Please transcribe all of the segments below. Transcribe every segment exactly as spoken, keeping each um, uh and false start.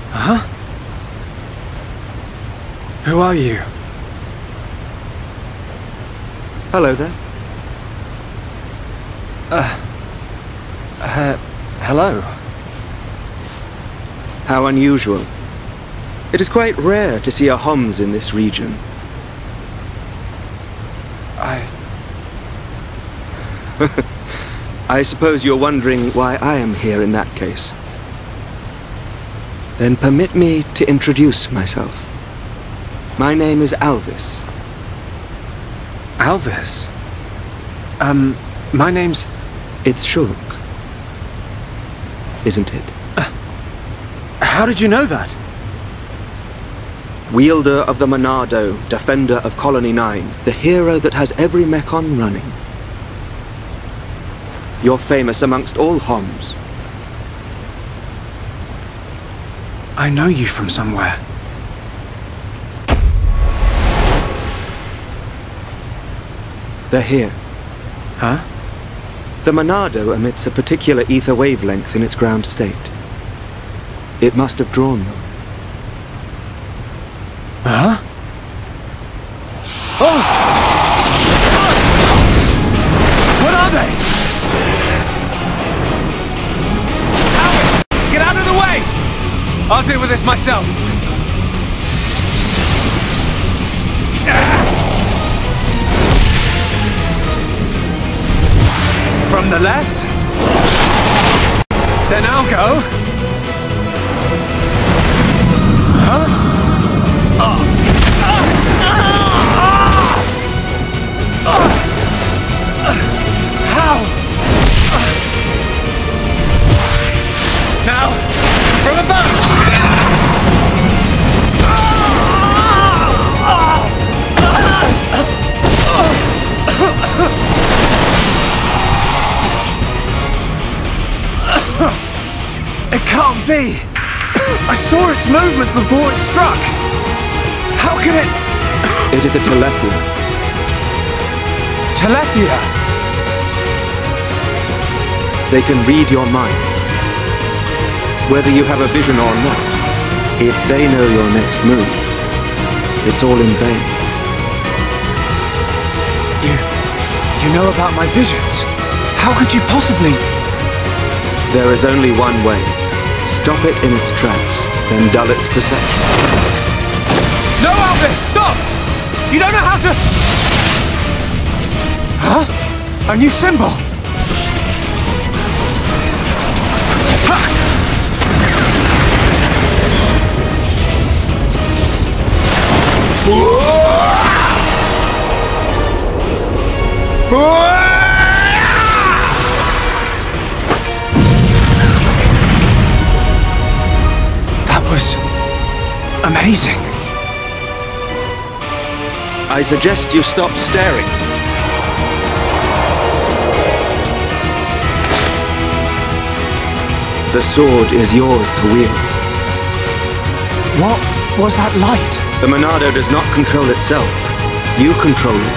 Huh? Who are you? Hello there. Uh... Uh... Hello? How unusual. It is quite rare to see a Homs in this region. I... I suppose you're wondering why I am here in that case. Then permit me to introduce myself. My name is Alvis. Alvis? Um, my name's... It's Shulk. Isn't it? Uh, how did you know that? Wielder of the Monado, defender of Colony nine, the hero that has every mechon running. You're famous amongst all Homs. I know you from somewhere. They're here. Huh? The Monado emits a particular ether wavelength in its ground state. It must have drawn them. Huh? Oh! What are they? Alex! Get out of the way! I'll deal with this myself. From the left? Then I'll go. Huh? How? Now, from above! It can't be! I saw its movements before it struck! How can it... It is a Telethia. Telethia? They can read your mind. Whether you have a vision or not, if they know your next move, it's all in vain. You... you know about my visions? How could you possibly... There is only one way. Stop it in its tracks, then dull its perception. No, Alvis! Stop! You don't know how to... Huh? A new symbol? That was... amazing. I suggest you stop staring. The sword is yours to wield. What was that light? The Monado does not control itself. You control it.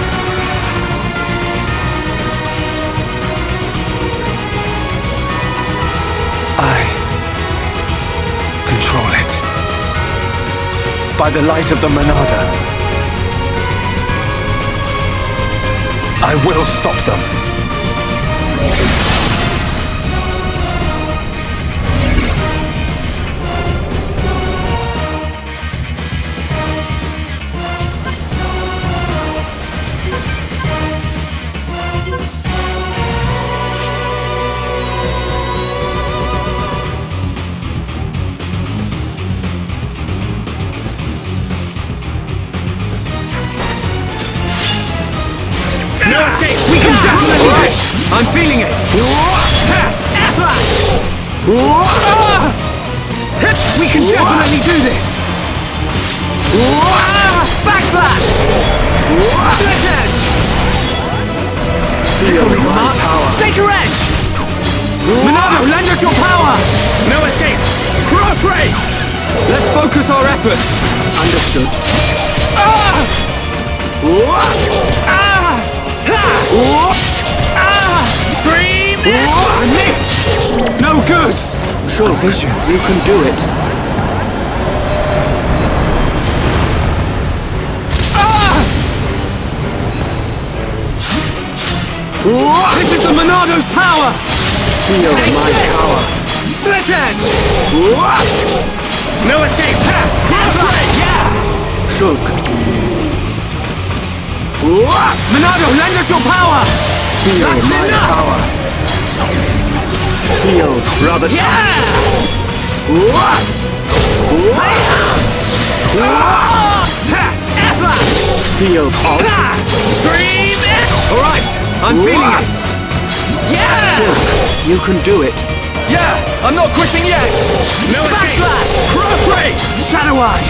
I... control it. By the light of the Monado. I will stop them. No escape! We can definitely do it! I'm feeling it! We can definitely do this! Backslash! Split edge! Feel my power! Shaker edge! Monado, lend us your power! No escape! Cross ray! Let's focus our efforts! Understood. Ah! Ah! Ah! Stream! I missed! No good! Sure, vision. You can do it. This is the Monado's power! Feel my power. Split edge! No escape! Ha! Cross ray! Yeah! Shulk. Monado, lend us your power! Feel That's my enough! power. Feel rather tough. Yeah! Feel odd. Stream it! Alright, I'm feeling it! Yeah! Shulk, you can do it. Yeah! I'm not quitting yet! No escape! Cross ray! Shadow Eye!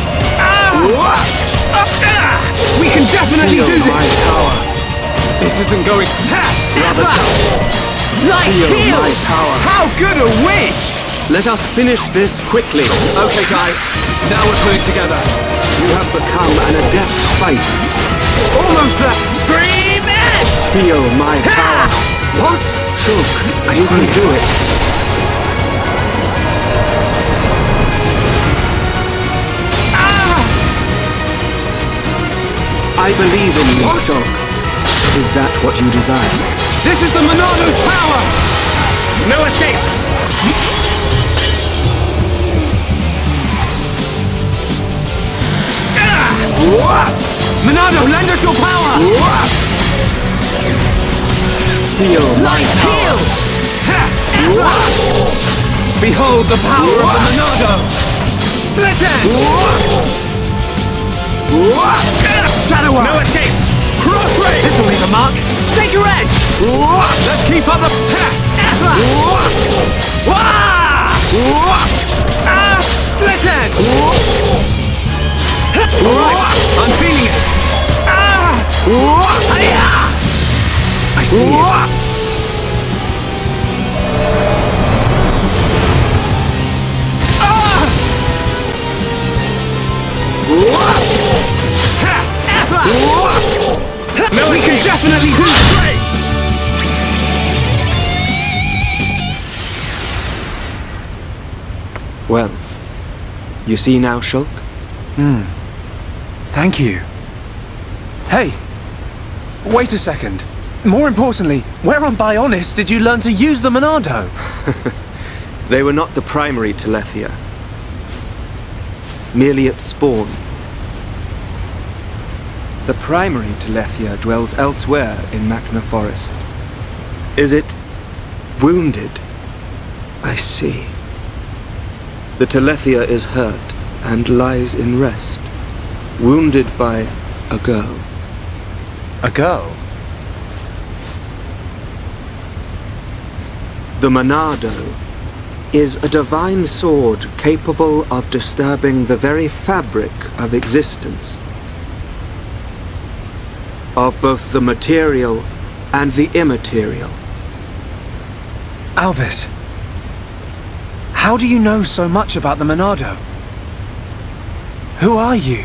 Ah! Up there! We can definitely Feel do my this! power. This isn't going... Ha! Rather tough. Light Feel heal! my power. How good a wish! Let us finish this quickly. Okay, guys. Now we're putting together. You have become an adept fighter. Almost there. Stream edge! Feel my power. What? Shulk, I you see can it. do it. Ah! I believe in you, What? Shulk. Is that what you desire? This is the Monado's power! No escape! Ah! Monado, lend us your power! Feel my Light power. heal! Ha! Ezra! Behold the power of the Monado! Split edge! Shadow Eye! No escape! Cross ray! This'll leave a mark! Shake your edge! Let's keep up the... Ha! Ezra! Wah! Ah! Split edge! Alright, I'm feeling it! Ah! Hi-ya! I see it! Ah! Ha! Ezra! No, we can definitely do it! Well, you see now, Shulk? Thank you. Hey! Wait a second. More importantly, where on Bionis did you learn to use the Monado? They were not the primary Telethia. Merely its spawn. The primary Telethia dwells elsewhere in Machna Forest. Is it wounded? I see. The Telethia is hurt and lies in rest, wounded by a girl. A girl? The Monado is a divine sword capable of disturbing the very fabric of existence, of both the material and the immaterial. Alvis, how do you know so much about the Monado? Who are you?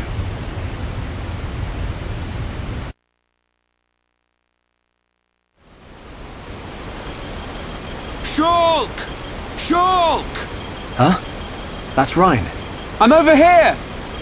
Shulk! Shulk! Huh? That's Ryan. I'm over here!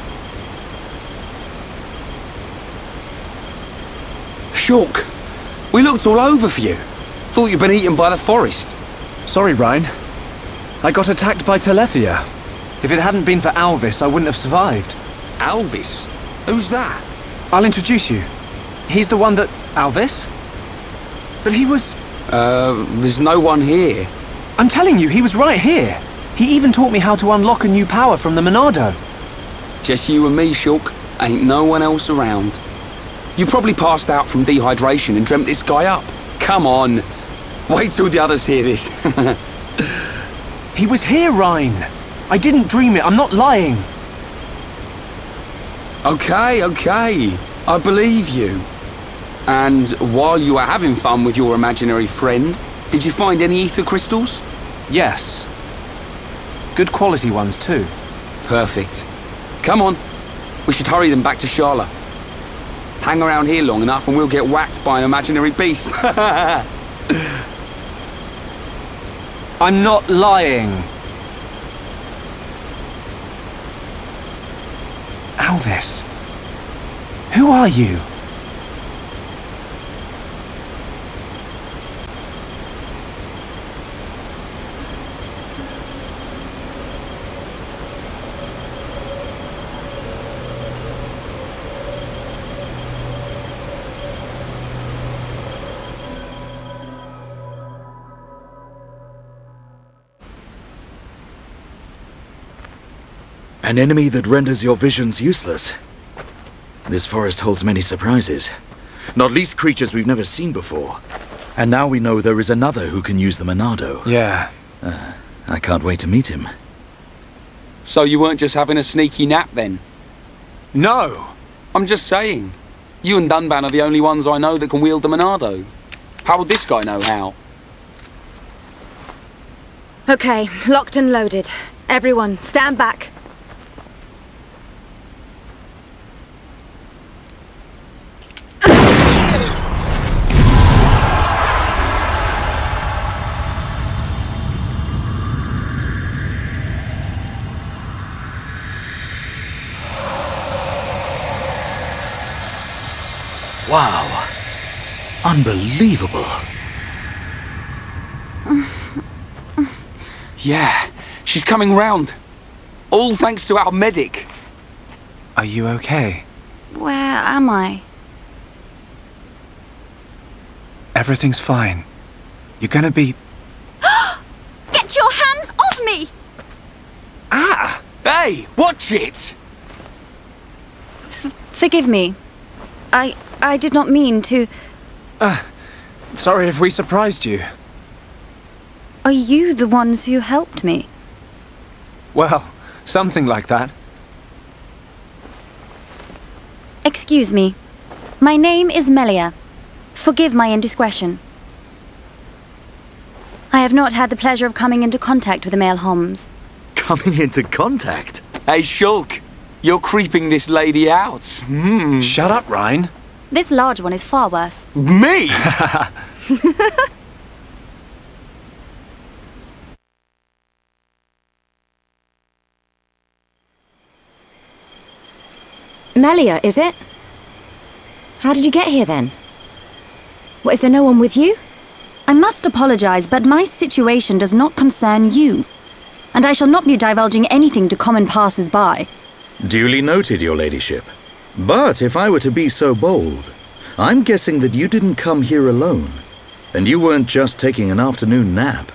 Shulk, we looked all over for you. Thought you'd been eaten by the forest. Sorry, Ryan. I got attacked by Telethia. If it hadn't been for Alvis, I wouldn't have survived. Alvis? Who's that? I'll introduce you. He's the one that... Alvis? But he was... Uh, there's no one here. I'm telling you, he was right here. He even taught me how to unlock a new power from the Monado. Just you and me, Shulk. Ain't no one else around. You probably passed out from dehydration and dreamt this guy up. Come on. Wait till the others hear this. He was here, Ryan. I didn't dream it. I'm not lying. Okay, okay. I believe you. And while you were having fun with your imaginary friend, did you find any ether crystals? Yes. Good quality ones, too. Perfect. Come on. We should hurry them back to Shala. Hang around here long enough and we'll get whacked by an imaginary beast. I'm not lying. Alvis, who are you? An enemy that renders your visions useless. This forest holds many surprises. Not least creatures we've never seen before. And now we know there is another who can use the Monado. Yeah. Uh, I can't wait to meet him. So you weren't just having a sneaky nap then? No! I'm just saying. You and Dunban are the only ones I know that can wield the Monado. How would this guy know how? Okay, locked and loaded. Everyone, stand back. Wow. Unbelievable. Yeah, she's coming round. All thanks to our medic. Are you okay? Where am I? Everything's fine. You're gonna be... Get your hands off me! Ah! Hey, watch it! F forgive me. I... I did not mean to... Uh, sorry if we surprised you. Are you the ones who helped me? Well, something like that. Excuse me. My name is Melia. Forgive my indiscretion. I have not had the pleasure of coming into contact with the male Homs. Coming into contact? Hey, Shulk, you're creeping this lady out. Hmm. Shut up, Ryan. This large one is far worse. Me? Melia, is it? How did you get here then? What, is there no one with you? I must apologize, but my situation does not concern you. And I shall not be divulging anything to common passers-by. Duly noted, your ladyship. But if I were to be so bold, I'm guessing that you didn't come here alone. And you weren't just taking an afternoon nap.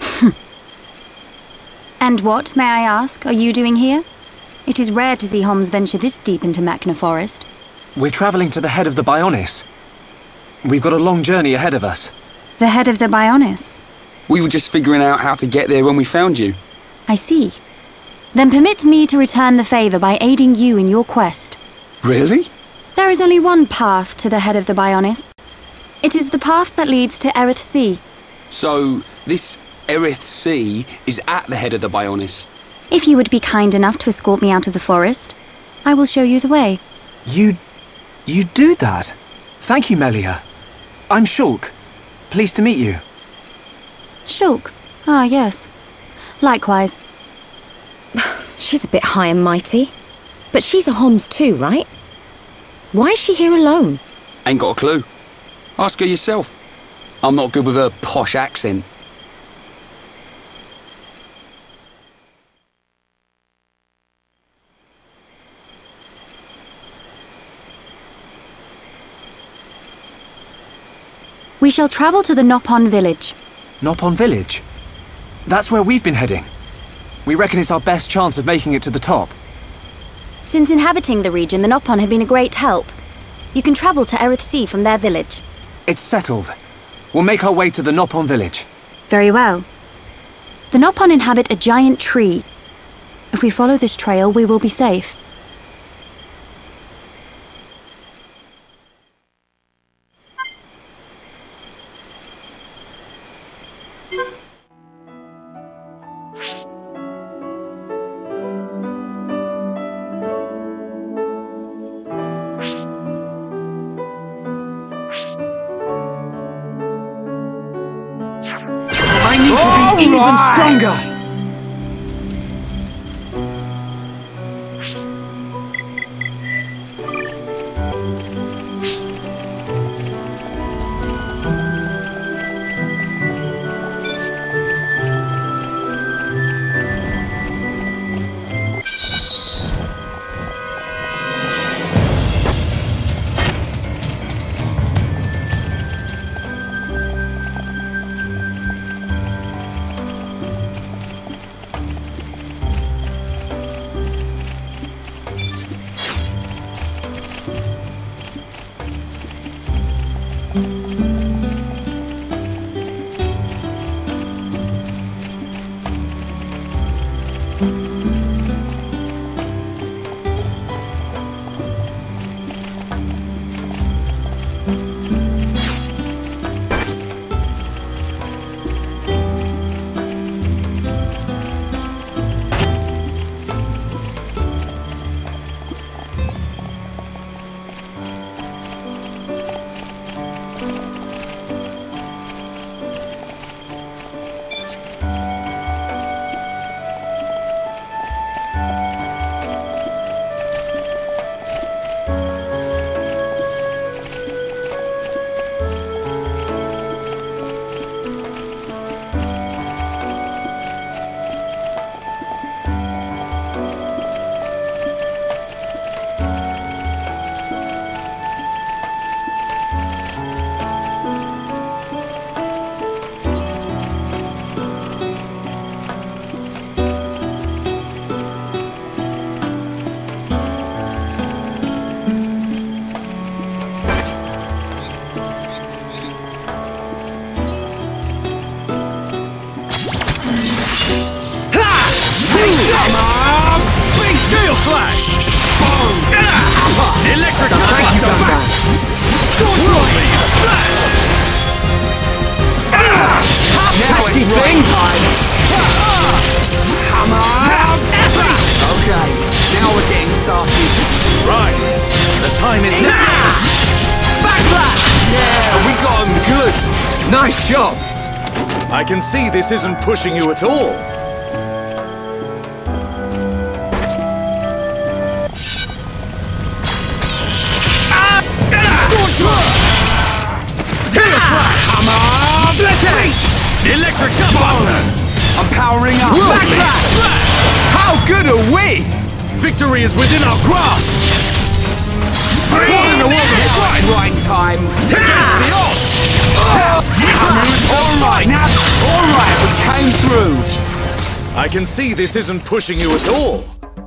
And what, may I ask, are you doing here? It is rare to see Homs venture this deep into Machna Forest. We're traveling to the head of the Bionis. We've got a long journey ahead of us. The head of the Bionis? We were just figuring out how to get there when we found you. I see. Then permit me to return the favor by aiding you in your quest. Really? There is only one path to the head of the Bionis. It is the path that leads to Erith Sea. So, this Erith Sea is at the head of the Bionis. If you would be kind enough to escort me out of the forest, I will show you the way. You... you do that? Thank you, Melia. I'm Shulk. Pleased to meet you. Shulk? Ah, yes. Likewise. She's a bit high and mighty. But she's a Homs too, right? Why is she here alone? Ain't got a clue. Ask her yourself. I'm not good with her posh accent. We shall travel to the Nopon village. Nopon village? That's where we've been heading. We reckon it's our best chance of making it to the top. Since inhabiting the region, the Nopon have been a great help. You can travel to Erith Sea from their village. It's settled. We'll make our way to the Nopon village. Very well. The Nopon inhabit a giant tree. If we follow this trail, we will be safe. I need to be even stronger! Flash! Electric Buster! Whirlwind Splash! Now it's right time! Come on! Okay, now we're getting started. Right, the time is now! Backslash! Yeah, we got him good! Nice job! I can see this isn't pushing you at all. Come on! Electric Buster! I'm powering up! Backslash! How good are we? Victory is within our grasp! What in the world is Right, right time! against the odds? Alright, now, alright, we came through! I can see this isn't pushing you at all.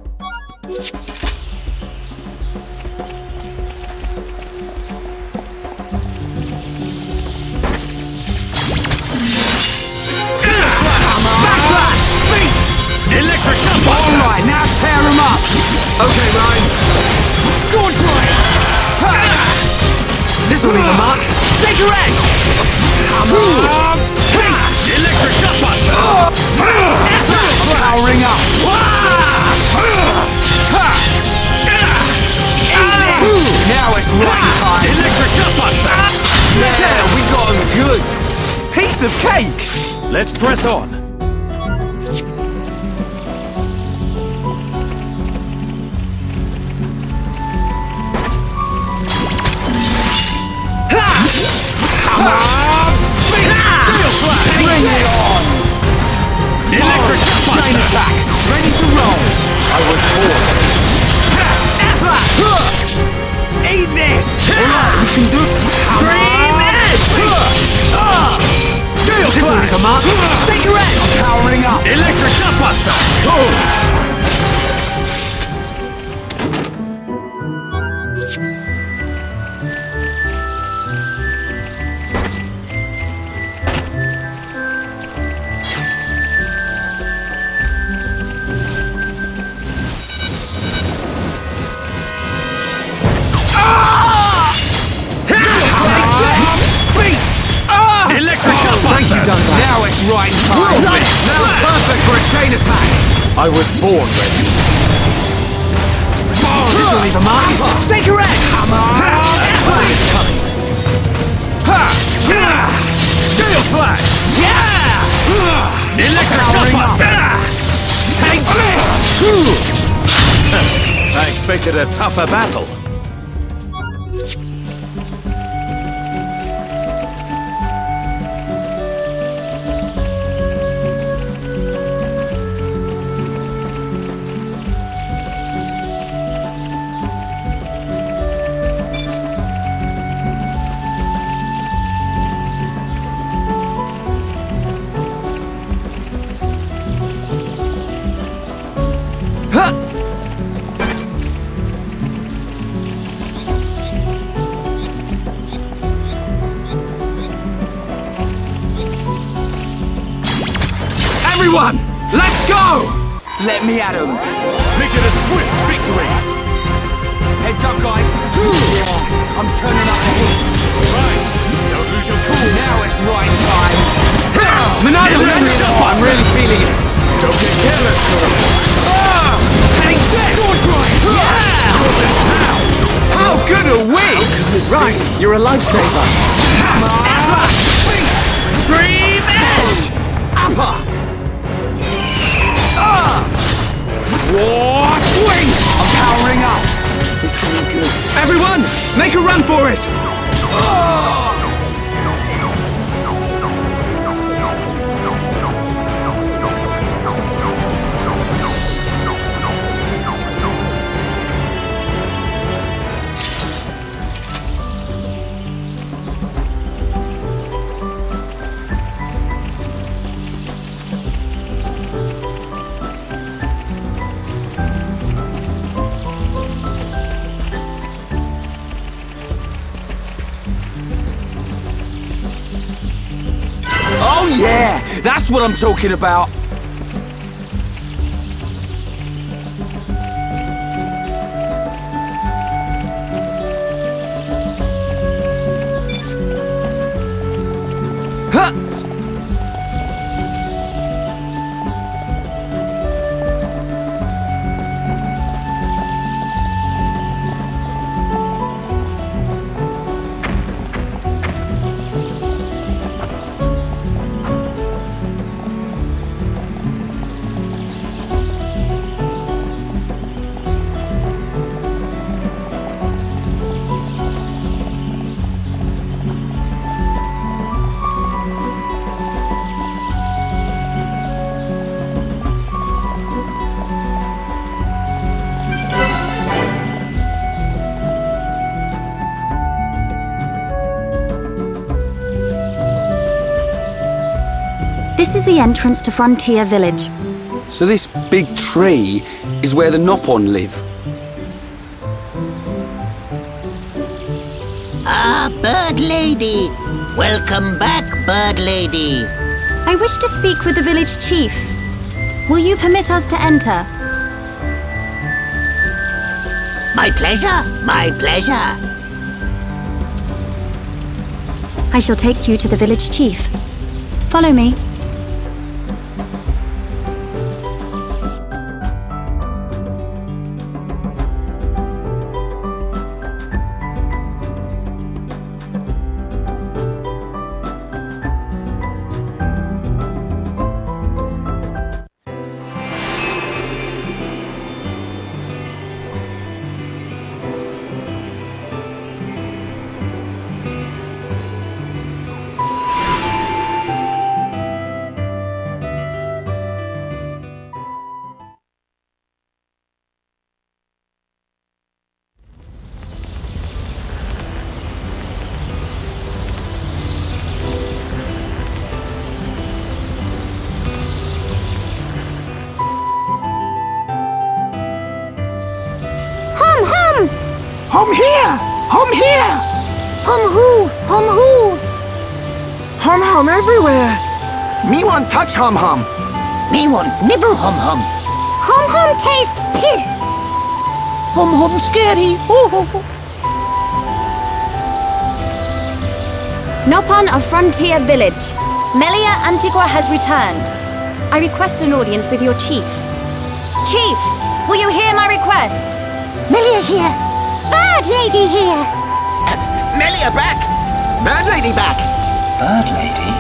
Electric Buster! Alright, now tear him up! Okay, Ryan. Sword Drive! This'll leave a mark. Take your edge! Come on! Electric Buster! Powering up! Now it's right time! Electric Buster! Yeah, we got him good! Piece of cake! Let's press on. Come on! Bring it on! Electric Chain Buster! attack! Ready to roll! I was bored. Eat this! Alright, we can do... Stream Edge! This'll leave a mark. Take your edge! I'm powering up! Electric Buster! Now it's right time! Now perfect for a chain attack! I was born ready. Oh, this'll leave a mark! Shake your edge! Come on! It's coming. Gale Flash! Yeah! Electric Buster! Take this! I expected a tougher battle. Everyone, let's go! Let me at him. Make it a swift victory. Heads up, guys. Yeah, I'm turning up the heat. Right. Don't lose your cool. Now it's right time. Manado, Electric oh, I'm really feeling it. Don't get careless, Cole. Take this! Yeah! How good are we? Right, you're a lifesaver. Come on! Stream Edge! Upper! Uh! War swing! I'm powering up. It's feeling good. Everyone, make a run for it! Oh! Oh yeah, that's what I'm talking about. This is the entrance to Frontier Village. So this big tree is where the Nopon live. Ah, Bird Lady! Welcome back, Bird Lady! I wish to speak with the village chief. Will you permit us to enter? My pleasure, my pleasure. I shall take you to the village chief. Follow me. Home here! Home here! Hum who? Hum who? Hum hum everywhere! Me want touch hum hum! Me want nibble hum hum! Hum hum taste pih! Hum hum scary! Ooh. Nopon of Frontier Village. Melia Antigua has returned. I request an audience with your chief. Chief, will you hear my request? Melia here! Bird Lady here! Melia back! Bird Lady back! Bird Lady?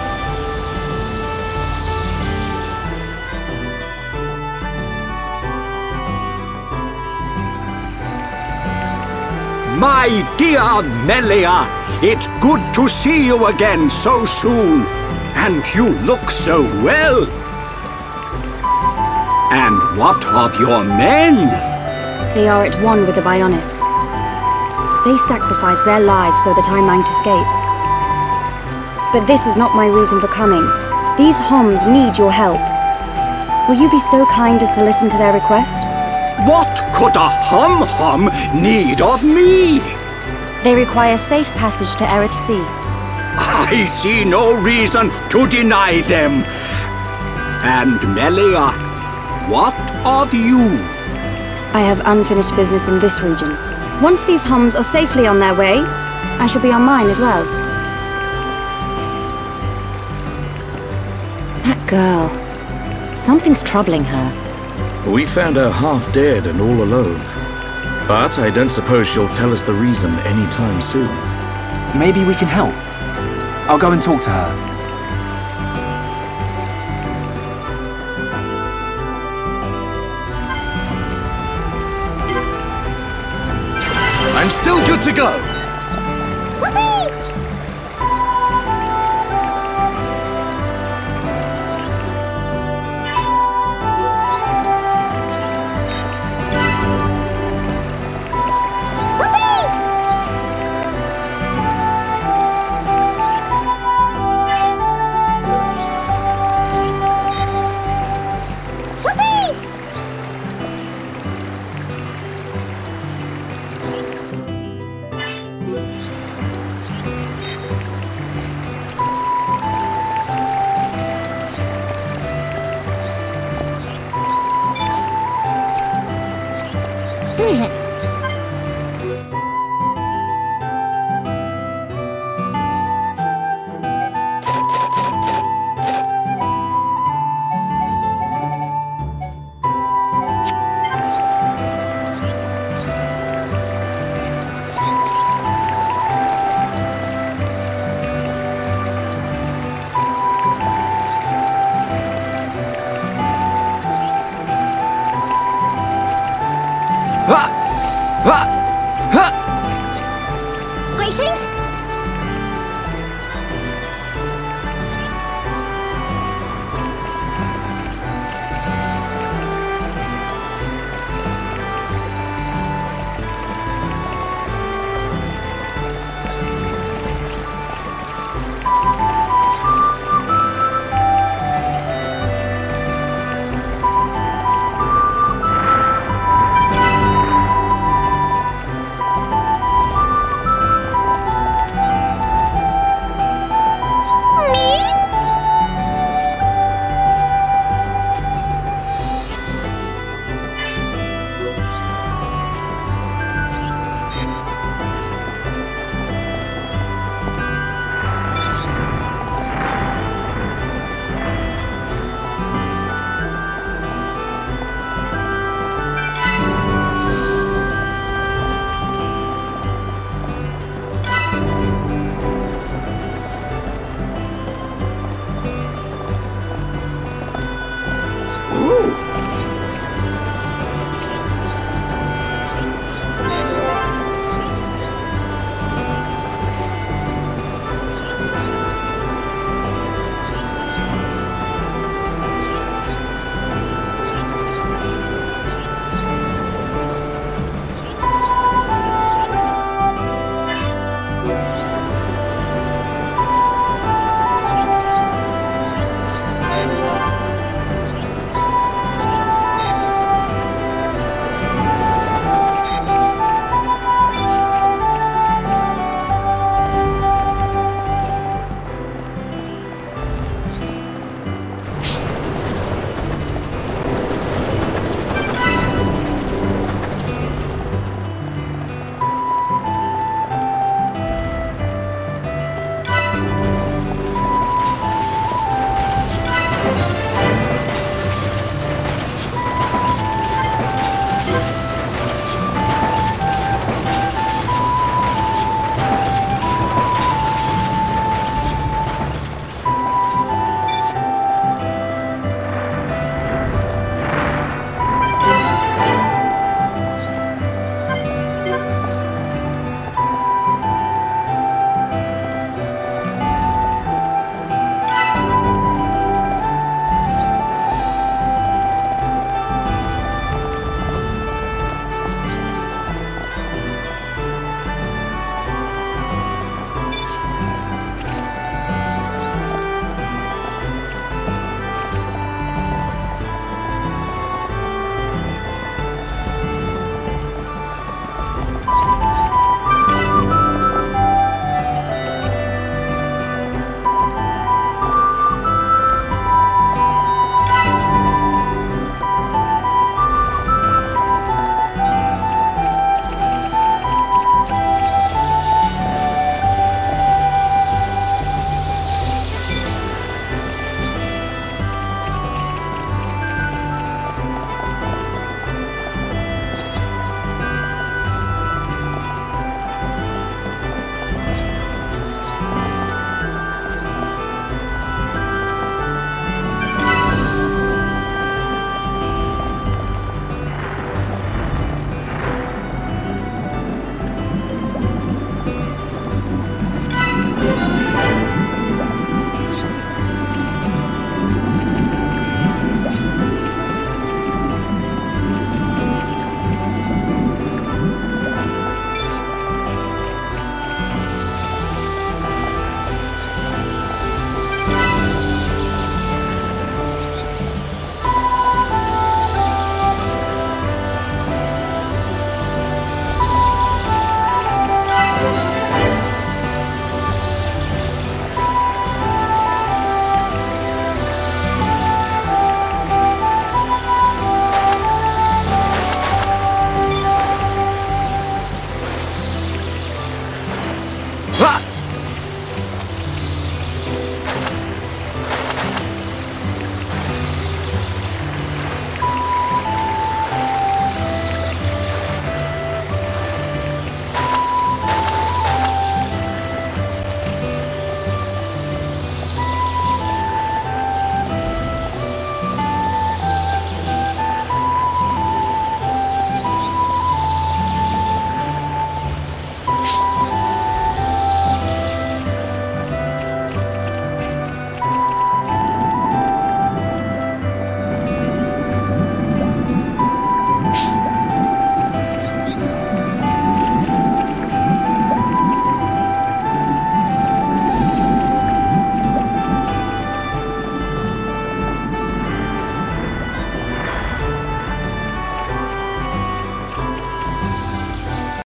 My dear Melia, it's good to see you again so soon. And you look so well. And what of your men? They are at one with the Bionis. They sacrificed their lives so that I might escape. But this is not my reason for coming. These Homs need your help. Will you be so kind as to listen to their request? What could a hum-hum need of me? They require safe passage to Erith Sea. I see no reason to deny them. And Melia, what of you? I have unfinished business in this region. Once these Homs are safely on their way, I shall be on mine as well. That girl. Something's troubling her. We found her half dead and all alone. But I don't suppose she'll tell us the reason anytime soon. Maybe we can help. I'll go and talk to her. I'm still good to go. Hmm.